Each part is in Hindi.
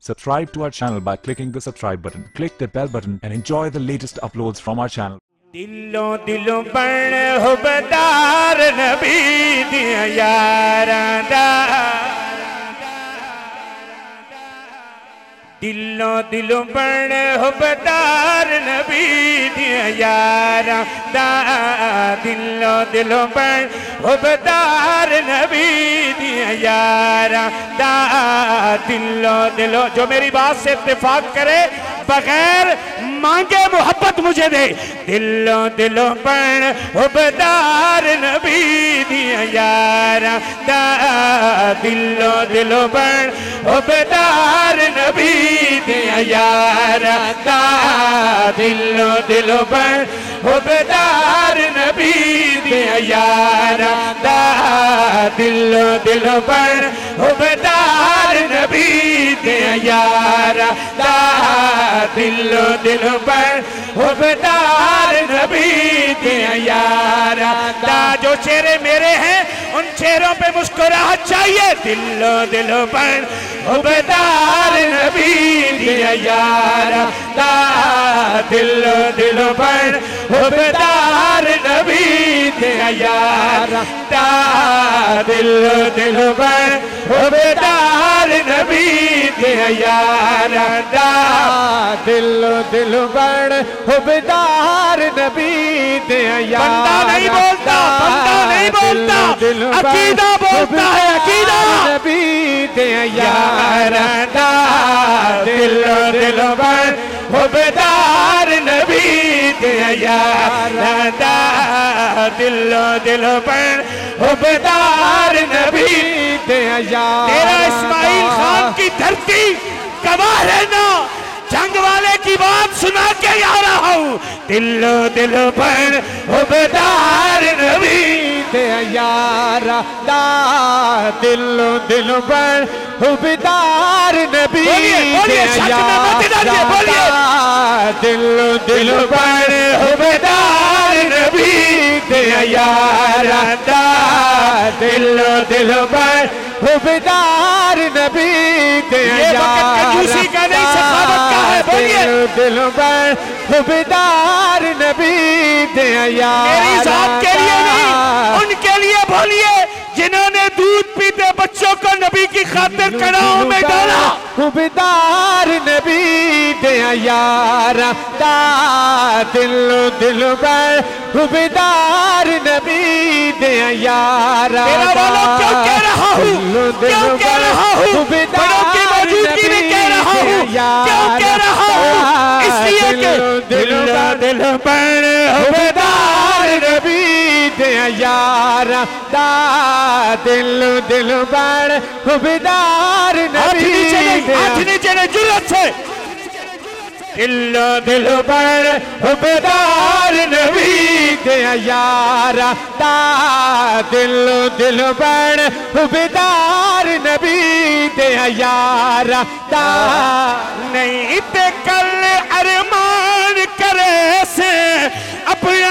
Subscribe to our channel by clicking the subscribe button. Click the bell button and enjoy the latest uploads from our channel. दिलों दिलों बन हुबदार नबी दिया यारां दा दिलों दिलों बन हुबदार नबी दिया यारां दा दिलों दिलों बन हुबदार नबी दिया यारां दा दिलों दिलों जो मेरी बात से इत्तेफाक करे बगैर मांगे मोहब्बत मुझे दे दिलों दिलों पर हुबदार नबी दिया यारा दा दिलों दिलों पर हुबदार नबी दिया यारा दा दिलों दिलों पर हुबदार नबी दिया यारा दा दिलों दिलों पर हुबदार नबी दिया यारा दा दिलों दिलों पर हुबदार नबी के यारा दा जो चेहरे मेरे हैं उन चेहरों पे मुस्कुराहट चाहिए दिलों दिलों पर हुबदार नबी के यारा दा दिलों दिलों पर हुबदार नबी के यारा दा दिलों दिलों पर हुबदार नबी के यारा दा दिलों दिलों पर हुबदार नबी दे यारा बंदा नहीं बोलता अकीदा बोलता है अकीदा नबी दे यारा दा दिलों दिलों पर हुबदार नबी दे यारा दा दिलों दिलों पर हुबदार नबी दे यारा तेरा इस्माइल खान की धरती गवाह रहना जंग वाले की बात सुना के आ रहा हूँ दिलों दिलों पर हुबदार नबी दे यारा दा दिलों दिलों पर हुबदार नबी दे यारा दिलों दिलों पर हुबदार नबी दे यारा दा दिलों दिलों पर हुबदार नबी दे यारा दिलों पर हुबदार नबी दे यारा मेरी जात के लिए नहीं उनके लिए बोलिए जिन्होंने दूध पीते बच्चों को नबी की खातिर कड़ाहों में डाला हुबदार नबी दे यारा दा दिलों दिलों पर हुबदार नबी दे यारा मेरा वाला क्यों कह रहा हूँ क्यों कह रहा हूँ बड़ों की मौजूदगी में कह रहा हूँ क्यों कह रहा हूँ इसलिए कि दिलों दिलों पर हुबदार नबी दे यारा दा दिलों दिलों पर हुबदार नबी नीचे जुर्रत से दिलों दिलों पर हुबदार नबी दे यारा दा दिलों दिलों पर हुबदार नबी दे यारा दा नहीं ते कल अरमान करे से अपना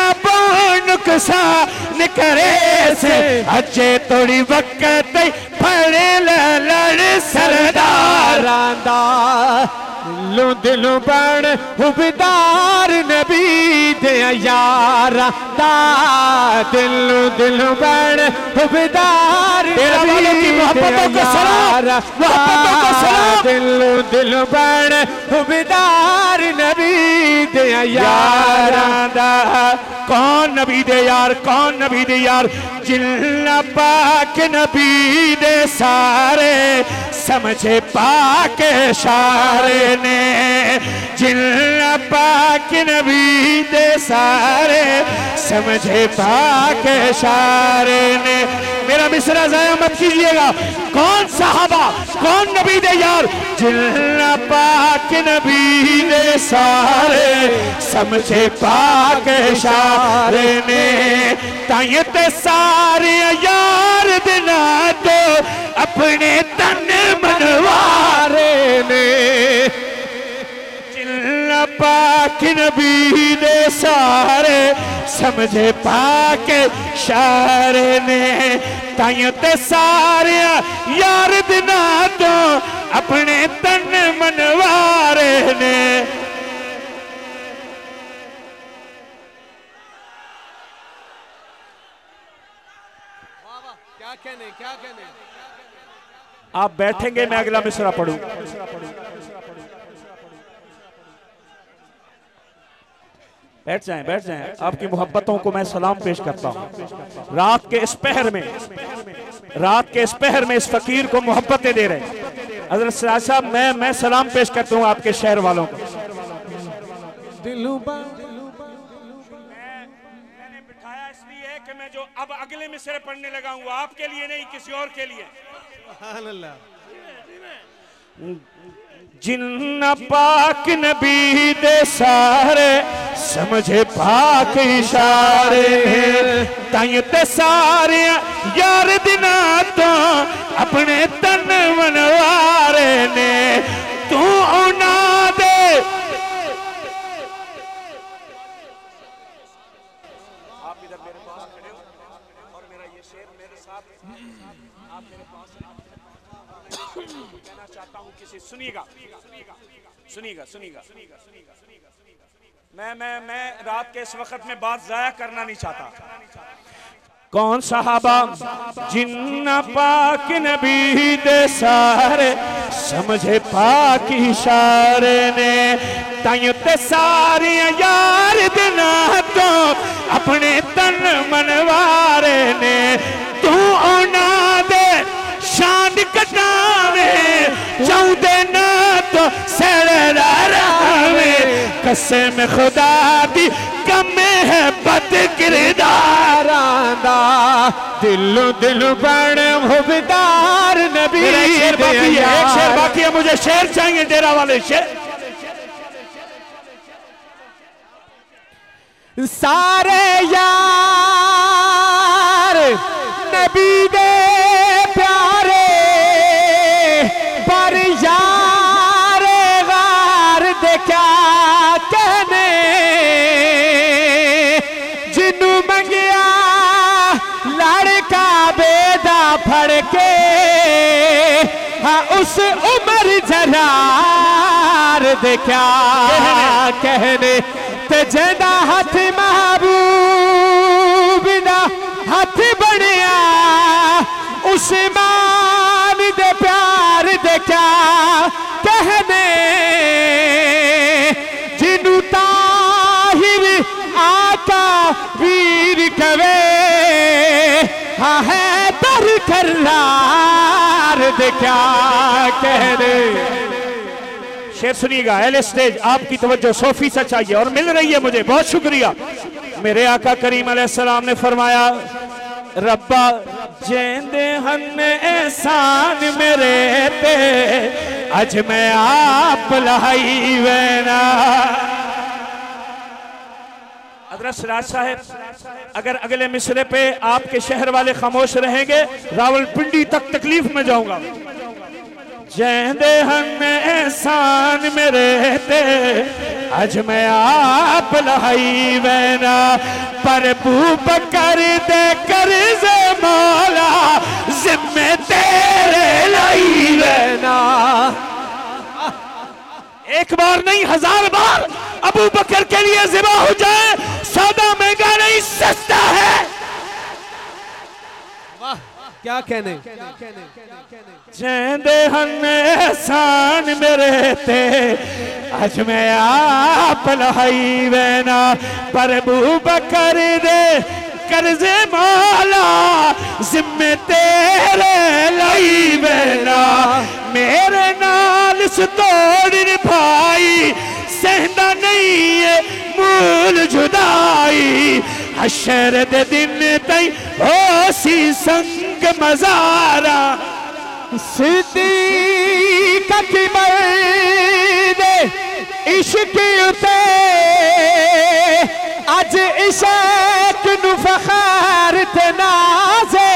नुकसान करे से अच्छे थोड़ी वक्त फड़े लड़ सरदारां दा दिलों दिलों पर हुबदार नबी दे यारा दा दिलों दिलों पर हुबदार नबी दे यारा दिलों दिलों पर हुबदार नबी दे यारा दा कौन नबी दे यार कौन नबी दे यार जिन्ना पाक नबी दे सारे समझे पाक इशारे ने जिन्ना पाक नबी दे सारे समझे पाक इशारे ने मेरा मिसरा ज़ाया मत कीजिएगा कौन साहबा कौन नबी दे यार जिन्ना पाक नबी दे सारे समझे पाक इशारे ने ताये ते सारे यार बिना तो अपने तन मनवारे ने जिन्ना पाक नबी दे सारे समझे पाक इशारे ने ताइयों ते सारे यार दिना तो अपने तन मन आप बैठेंगे, मैं अगला मिसरा पढ़ूं। बैठ जाएं, बैठ जाएं। आपकी मोहब्बतों को मैं सलाम पेश करता हूं। रात के इस पहर में, रात के इस पहर में इस फकीर को मोहब्बतें दे रहे हैं। हज़रत सिराज साहब, मैं सलाम पेश करता हूं आपके शहर वालों को। मैंने बिठाया इसलिए कि मैं जो अब अगले मिसरे पढ़ने लगा हूं आपके लिए नहीं, किसी और के लिए। जिन्ना पाक नबी दे सारे समझे पाक इशारे ताई ते सारे यार दिना तो अपने तन मनवारे ने तू उना दे। आप इधर मेरे पास खड़े हो और मेरा ये शेर मेरे साथ आप मेरे पास कहना चाहता हूं किसी सुनिएगा सुनिएगा सुनिएगा सुनिएगा सुनिएगा। मैं रात के इस वक्त में बात जाया करना नहीं चाहता। कौन सहाबा जिन्ना पाक नबी दे सारे समझे पाक इशारे ने ताई ते सारे यार दिना तो अपने तन मनवारे ने तू उना दे शान कटावे चाहते ना तो सड़े कसम खुदा दी कमे है बद किरदार आंदा दिलो दिल बन हुबदार नबी। शेर बाकी है, एक शेर बाकी है, मुझे शेर चाहिए डेरा वाले शेर। सारे यार नबी दे प्यारे पर यार वार दे क्या कहने जिन्नू मंगिया लड़का बेदा फड़ के हाँ उस उम्र जरार दे क्या कहने ते जेदा हाथ महबूब दा हाथ बढ़िया उस्मान दे प्यार दे क्या कहने जिन्नू ताहिर आका वीर कवे हाँ है दर करार दे क्या कहने। शेर सुनिएगा, एल स्टेज आपकी तवज्जो सोफी से चाहिए और मिल रही है मुझे, बहुत शुक्रिया। मेरे आका करीम अलैहिस्सलाम ने फरमाया रब्बा जेंदे हन एहसान मेरे ते अज मैं आप लाई वेना। हज़रत सिराज साहब, अगर अगले मिसरे पे आपके शहर वाले खामोश रहेंगे रावलपिंडी तक तकलीफ में जाऊंगा। जेंदे हन एहसान मेरे ते अज मैं आप लाई वैना पर बूबकर दे कर्ज मौला जिम्मे तेरे लाई वैना। एक बार नहीं 1000 बार अबू बकर के लिए ज़िबा हो जाए, सौदा महंगा नहीं सस्ता है। वाह क्या कहने। जेंदे हन एहसान मेरे ते अज मैं आप लाई वैना पर बूबकर दे कर्जे मौला जिम्मे तेरे लाई वैना। मेरे नाल सतोड़ भाई सहना नहीं है मूल जुदाई हशर दे दिन तई हो सी संग मजारा। सिद्दीक अकबर दे इश्क उते अज इश्क नु फखार ते नाज़े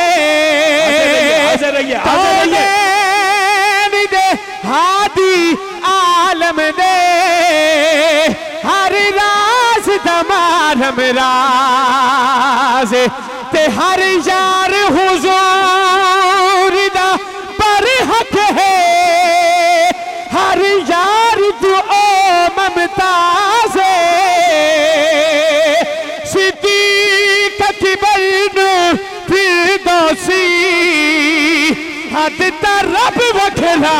दे हादी आलम दे हर राज दमारम राज ते हर यार हुजूर दा पर हक है हर यार दुआ ममताज सिद्दीक अकबर फिरदौसी हद तरह लिखा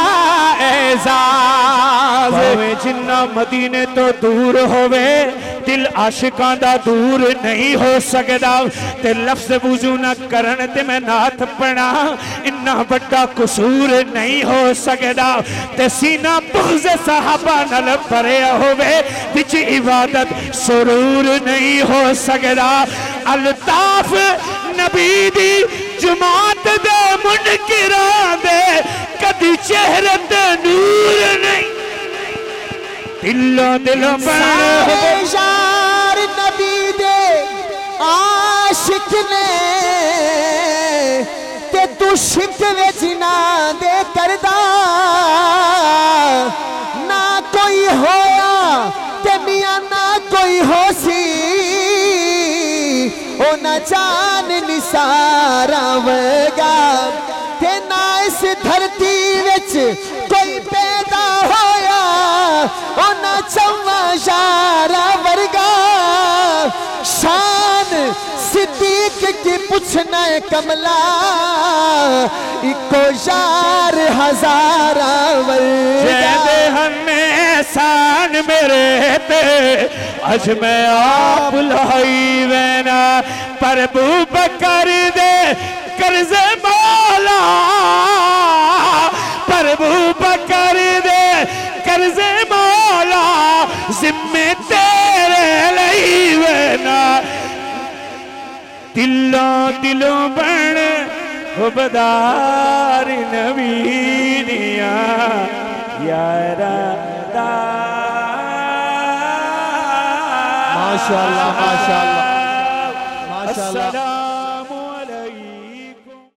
एजाज भावे जिन्ना मदीने तो दूर होवे दिल आशिकां दा दूर नहीं हो सकदा ते लफ्ज़ वुजू ना करन ते मैं नाथ पढ़ा इन्ना बड़ा कसूर नहीं हो सकदा ते सीना बुग़्ज़ सहाबा नाल भरिया होवे विच इबादत सुरूर नहीं हो सकदा अल्ताफ नबी दी जमात दे मुनकिरां दे कदी चेहरे ते नूर नहीं दिलों दिलों यार नबी दे आशिक ने ते तू शिकवे जिना दे करदा ना कोई होया ते मियां ना कोई होसी ओ ना जान निसारा वगा ते ना इस धरती विच कोई पैदा होया ओ ना चौवा यारा वर्गा शान सिद्दीक की पुछना कमला इको यार हजारा वर्गा हमें एहसान मेरे पे अज मैं आप लाई वैना पर बू बकर दे कर्जे मौला पर बू बकर दे कर्जे मौला जिम्मे तेरे लई वैना दिलों दिलों बन हुबदार नबीनिया यारा दा माशाअल्लाह माशाअल्लाह माशाअल्लाह।